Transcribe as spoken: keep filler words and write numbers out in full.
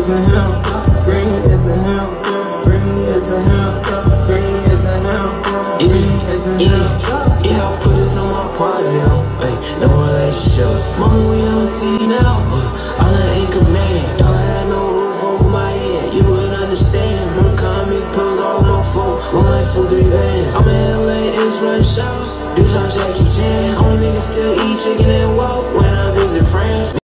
is a him, green is a him, green is a him, green is a him, green is a him. Yeah, I put this on my party now, ay, no relationship. Mama, we on T now, uh, I'm an anchor man. Dog, I had no roof over my head, you would understand. More comic pills all my folk, one, two, three bands. I'm in L A, it's rush out, do some Jackie Chan. Only niggas still eat chicken and walk when I visit friends.